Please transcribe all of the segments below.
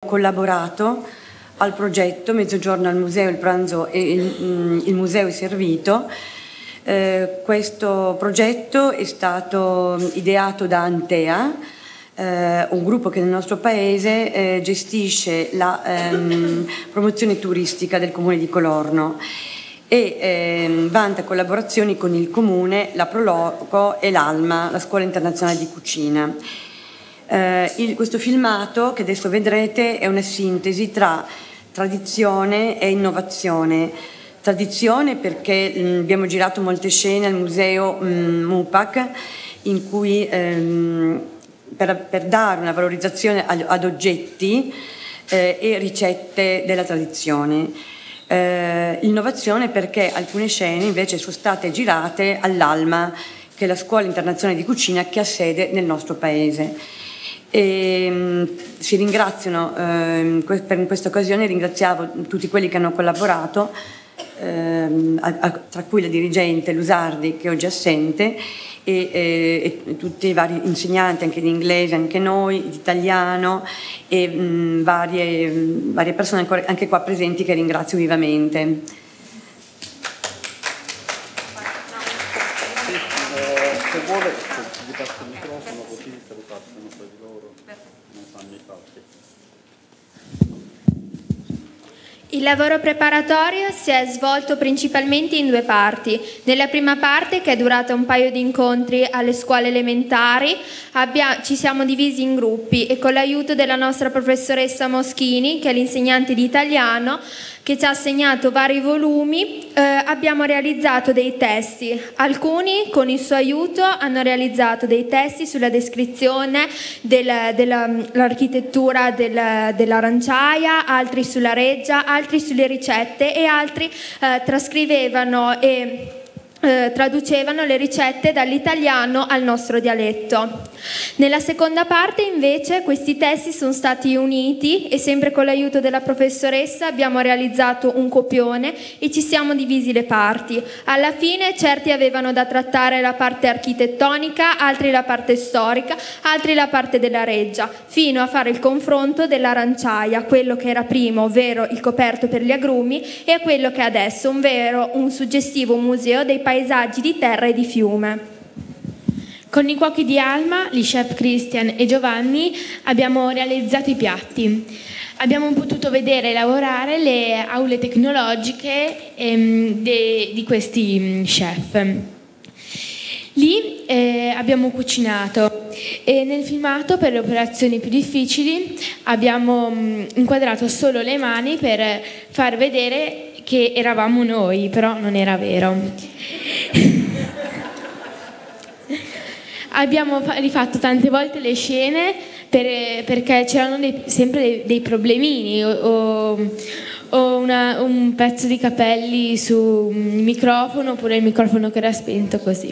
collaborato al progetto Mezzogiorno al museo, il pranzo e il museo è servito. Questo progetto è stato ideato da Antea, un gruppo che nel nostro paese gestisce la promozione turistica del comune di Colorno e vanta collaborazioni con il comune, la Proloco e l'Alma, la Scuola Internazionale di Cucina. Questo filmato che adesso vedrete è una sintesi tra tradizione e innovazione. Tradizione perché abbiamo girato molte scene al museo MUPAC in cui per dare una valorizzazione ad oggetti e ricette della tradizione. Innovazione perché alcune scene invece sono state girate all'Alma, che è la Scuola Internazionale di Cucina che ha sede nel nostro paese. Si ringraziano, per questa occasione ringraziavo tutti quelli che hanno collaborato, tra cui la dirigente Lusardi che oggi è assente e tutti i vari insegnanti anche di inglese, anche noi, di italiano e varie persone anche qua presenti che ringrazio vivamente. Se vuole gli passo il microfono così se lo passano poi di loro, non fanno i fatti. Il lavoro preparatorio si è svolto principalmente in due parti. Nella prima parte, che è durata un paio di incontri alle scuole elementari, ci siamo divisi in gruppi e con l'aiuto della nostra professoressa Moschini, che è l'insegnante di italiano, che ci ha assegnato vari volumi, abbiamo realizzato dei testi. Alcuni, con il suo aiuto, hanno realizzato dei testi sulla descrizione dell'architettura dell'aranciaia, altri sulla reggia, altri sulle ricette e altri trascrivevano e traducevano le ricette dall'italiano al nostro dialetto. Nella seconda parte invece questi testi sono stati uniti e sempre con l'aiuto della professoressa abbiamo realizzato un copione e ci siamo divisi le parti. Alla fine certi avevano da trattare la parte architettonica, altri la parte storica, altri la parte della reggia, fino a fare il confronto dell'aranciaia, quello che era prima, ovvero il coperto per gli agrumi, e a quello che è adesso, ovvero un suggestivo museo dei paesaggi di terra e di fiume. Con i cuochi di Alma, gli chef Christian e Giovanni, abbiamo realizzato i piatti. Abbiamo potuto vedere e lavorare le aule tecnologiche di questi chef. Lì abbiamo cucinato e nel filmato, per le operazioni più difficili, abbiamo inquadrato solo le mani per far vedere che eravamo noi, però non era vero. Abbiamo rifatto tante volte le scene perché c'erano sempre dei problemini o un pezzo di capelli sul microfono oppure il microfono che era spento, così.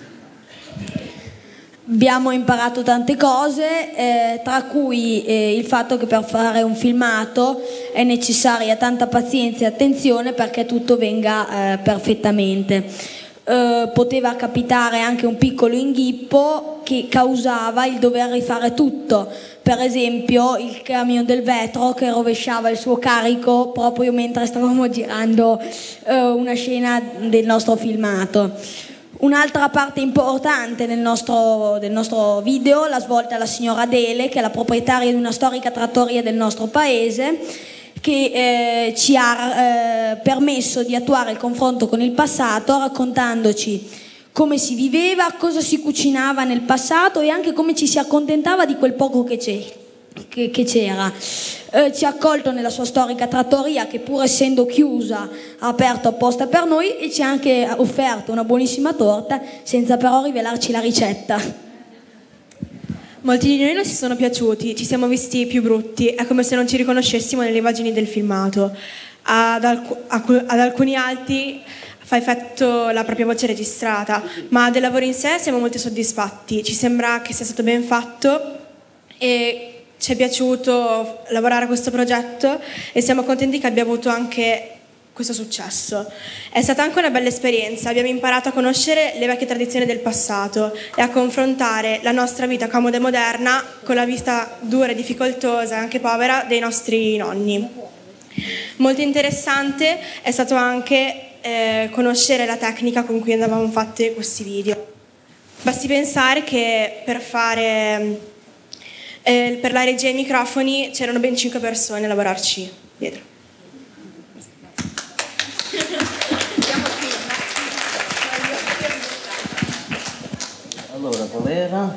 Abbiamo imparato tante cose, tra cui il fatto che per fare un filmato è necessaria tanta pazienza e attenzione perché tutto venga perfettamente. Poteva capitare anche un piccolo inghippo che causava il dover rifare tutto, per esempio il camion del vetro che rovesciava il suo carico proprio mentre stavamo girando una scena del nostro filmato. Un'altra parte importante del nostro video l'ha svolta la signora Adele, che è la proprietaria di una storica trattoria del nostro paese, che ci ha permesso di attuare il confronto con il passato, raccontandoci come si viveva, cosa si cucinava nel passato e anche come ci si accontentava di quel poco che c'era. Ci ha accolto nella sua storica trattoria, che pur essendo chiusa ha aperto apposta per noi, e ci ha anche offerto una buonissima torta, senza però rivelarci la ricetta. Molti di noi non si sono piaciuti, ci siamo visti più brutti, è come se non ci riconoscessimo nelle immagini del filmato. Ad alcuni altri fa effetto la propria voce registrata, ma del lavoro in sé siamo molto soddisfatti, ci sembra che sia stato ben fatto e ci è piaciuto lavorare a questo progetto e siamo contenti che abbia avuto anche questo successo. È stata anche una bella esperienza, abbiamo imparato a conoscere le vecchie tradizioni del passato e a confrontare la nostra vita comoda e moderna con la vita dura e difficoltosa e anche povera dei nostri nonni. Molto interessante è stato anche conoscere la tecnica con cui andavamo fatti questi video. Basti pensare che per la regia e i microfoni c'erano ben 5 persone a lavorarci dietro. Allora, qual era?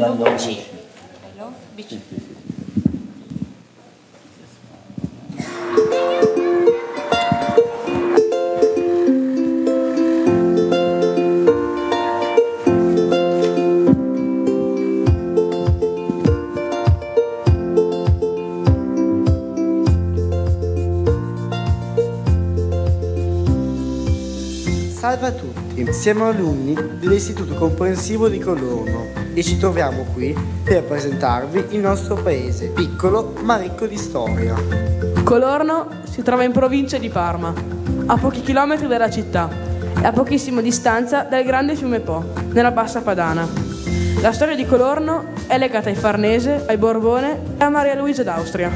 Salve a tutti, siamo alunni dell'Istituto Comprensivo di Colorno e ci troviamo qui per presentarvi il nostro paese, piccolo ma ricco di storia. Colorno si trova in provincia di Parma, a pochi chilometri dalla città e a pochissima distanza dal grande fiume Po, nella Bassa Padana. La storia di Colorno è legata ai Farnese, ai Borbone e a Maria Luisa d'Austria.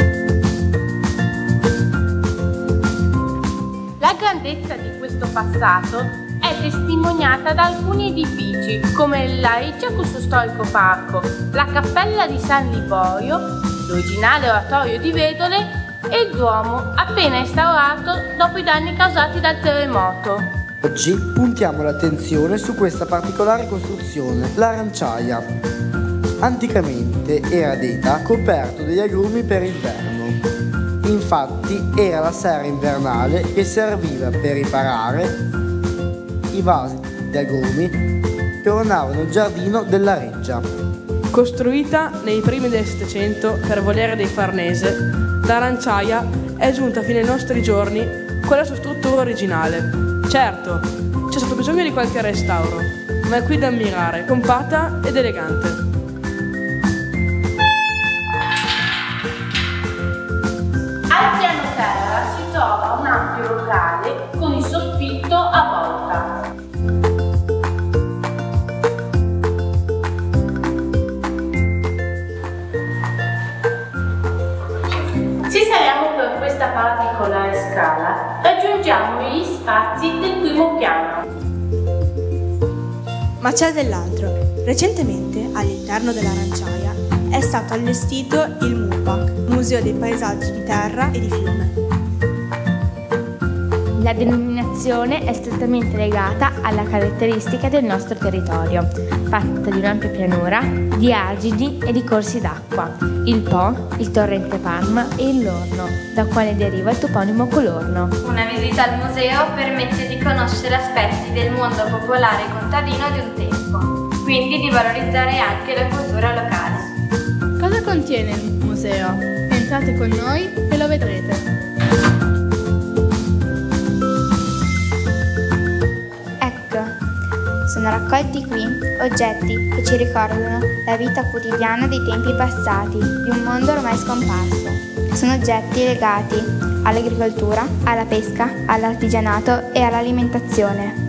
La grandezza di questo passato è testimoniata da alcuni edifici come la Iccacus Storico Parco, la Cappella di San Liborio, l'originale oratorio di Vedole e il Duomo appena instaurato dopo i danni causati dal terremoto. Oggi puntiamo l'attenzione su questa particolare costruzione, l'aranciaia. Anticamente era detta coperto degli agrumi per inverno. Infatti era la serra invernale che serviva per riparare i vasi di agrumi che ornavano il giardino della reggia. Costruita nei primi del Settecento per volere dei Farnese, l'aranciaia è giunta fino ai nostri giorni con la sua struttura originale. Certo, c'è stato bisogno di qualche restauro, ma è qui da ammirare, compatta ed elegante. Al piano terra si trova un ampio locale con il soffitto a volta. Se saliamo per questa particolare scala, raggiungiamo gli spazi del primo piano. Ma c'è dell'altro. Recentemente, all'interno dell'aranciaia, è stato allestito il MUPAC, Museo dei Paesaggi di Terra e di Fiume. La denominazione è strettamente legata alla caratteristica del nostro territorio, fatta di un'ampia pianura, di argini e di corsi d'acqua, il Po, il torrente Parma e il Lorno, da quale deriva il toponimo Colorno. Una visita al museo permette di conoscere aspetti del mondo popolare contadino di un tempo, quindi di valorizzare anche la cultura locale. Cosa contiene il museo? Entrate con noi e lo vedrete. Sono raccolti qui oggetti che ci ricordano la vita quotidiana dei tempi passati, di un mondo ormai scomparso. Sono oggetti legati all'agricoltura, alla pesca, all'artigianato e all'alimentazione.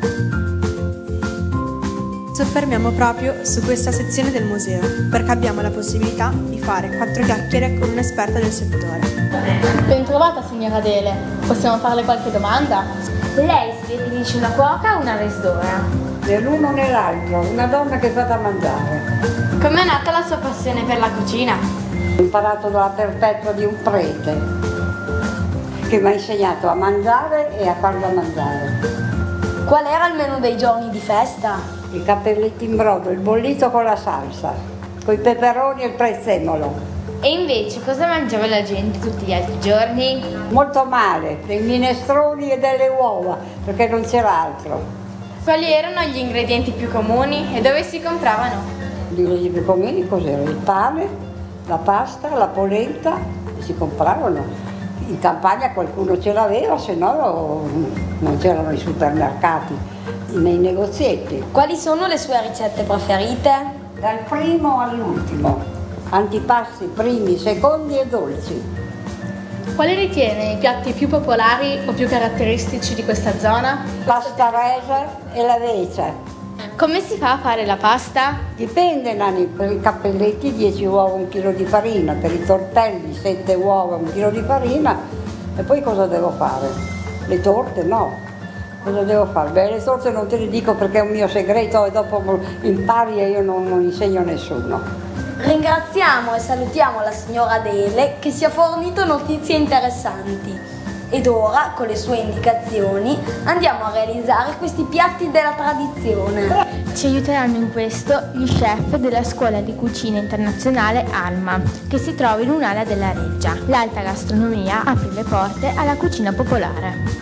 Soffermiamo proprio su questa sezione del museo, perché abbiamo la possibilità di fare 4 chiacchiere con un'esperta del settore. Ben trovata, signora Adele. Possiamo farle qualche domanda? Lei si definisce una cuoca o una resdora? Né l'uno né l'altro, una donna che fa da mangiare. Com'è nata la sua passione per la cucina? Ho imparato dalla perpetua di un prete che mi ha insegnato a mangiare e a far da mangiare. Qual era il menù dei giorni di festa? I cappelletti in brodo, il bollito con la salsa, coi peperoni e il prezzemolo. E invece cosa mangiava la gente tutti gli altri giorni? Molto male, dei minestroni e delle uova, perché non c'era altro. Quali erano gli ingredienti più comuni e dove si compravano? Gli ingredienti più comuni cos'erano? Il pane, la pasta, la polenta, si compravano. In campagna qualcuno ce l'aveva, se no non c'erano i supermercati, nei negozietti. Quali sono le sue ricette preferite? Dal primo all'ultimo, antipasti, primi, secondi e dolci. Quali ritiene i piatti più popolari o più caratteristici di questa zona? Pasta resa e la vece. Come si fa a fare la pasta? Dipende, Nani, per i cappelletti 10 uova, 1 chilo di farina, per i tortelli 7 uova, 1 chilo di farina. E poi cosa devo fare? Le torte no. Cosa devo fare? Beh, le torte non te le dico perché è un mio segreto e dopo impari e io non insegno a nessuno. Ringraziamo e salutiamo la signora Adele che ci ha fornito notizie interessanti. Ed ora, con le sue indicazioni, andiamo a realizzare questi piatti della tradizione. Ci aiuteranno in questo gli chef della Scuola di Cucina Internazionale ALMA, che si trova in un'area della Reggia. L'alta gastronomia apre le porte alla cucina popolare.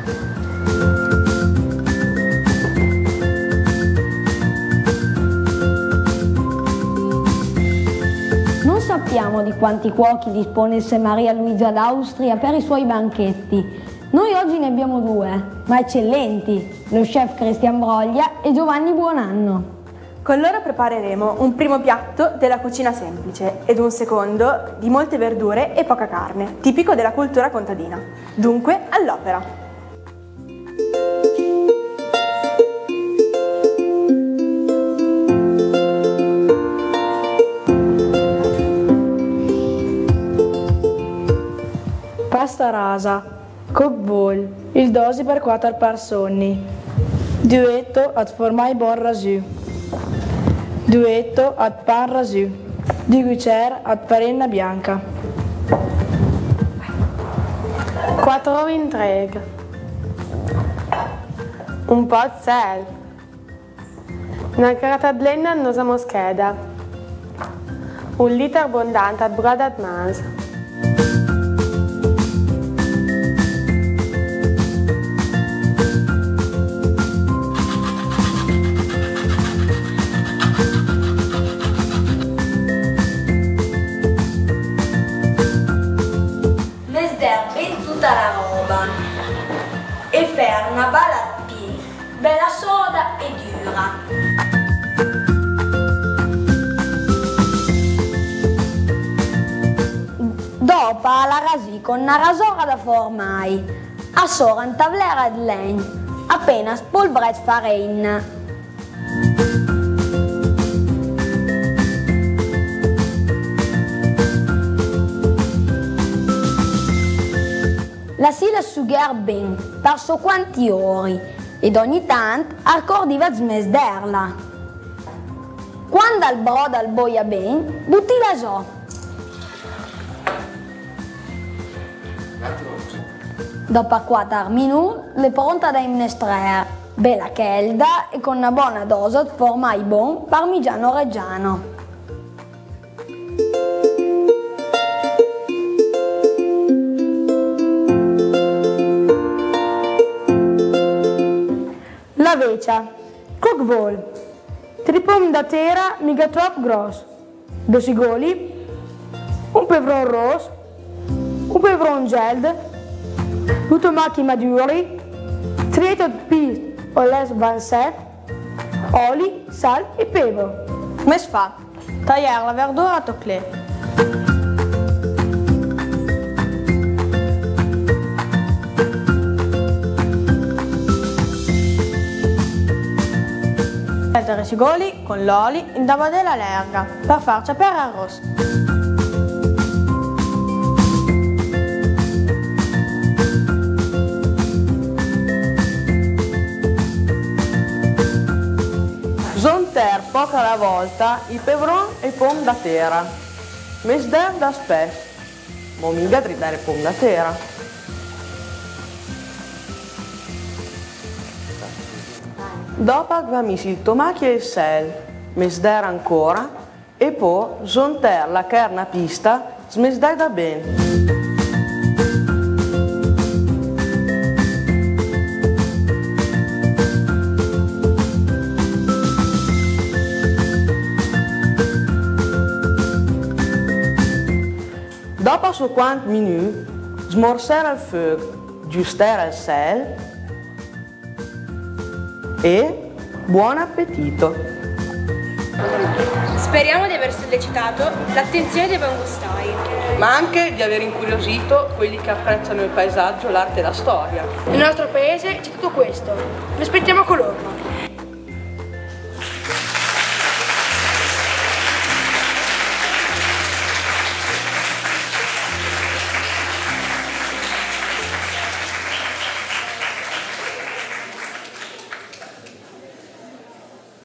Non sappiamo di quanti cuochi disponesse Maria Luigia d'Austria per i suoi banchetti. Noi oggi ne abbiamo 2, ma eccellenti, lo chef Cristian Broglia e Giovanni Buonanno. Con loro prepareremo un primo piatto della cucina semplice ed un secondo di molte verdure e poca carne, tipico della cultura contadina. Dunque, all'opera! Pasta rasa, cockball, il dosi per 4 persone, duetto ad formai bon rasu, duetto ad pan rasu, di guicer ad farinna bianca. 4 vintreg, un po' di sel, una cartadlena nosa moscheda, 1 litro abbondante ad broda ad mas. La roba e fare una balappì, bella soda e dura. Dopo la rasì con una rasora da formai, a sora un tavlera di legno, appena spolvret farina. La si lasciugher ben, per so quanti ori, ed ogni tanto accordiva a smesderla. Quando il brodo al boia ben, butti la so. Dopo 4 minuti, le pronta da imnestrare, bella calda e con una buona dose di formai bon parmigiano reggiano. La vecia, cockball, 3 pommes da terra mica troppo grosse, 2 sigoli, un peperon rosso, un peperon geld, 2 tomati maduri, 3 pis o les vanset, oli, sal e pepe. Come si fa? Tagliare la verdura a toclé. Mettere i sigoli con l'oli in tavola della lerga per far sapere arroz. Zonter poco alla volta i peperon e i pom da terra. Mesder da spes. Ma mica tritare pom da terra. Dopo aggiungi il tomato e il sel, mesder ancora e poi zonter la carne pista smesder da bene. Dopo su quanti minuti smorzare il fuoco, giustare il sel e buon appetito! Speriamo di aver sollecitato l'attenzione dei buongustai. ma anche di aver incuriosito quelli che apprezzano il paesaggio, l'arte e la storia. Nel nostro paese c'è tutto questo. Vi aspettiamo a Colorno.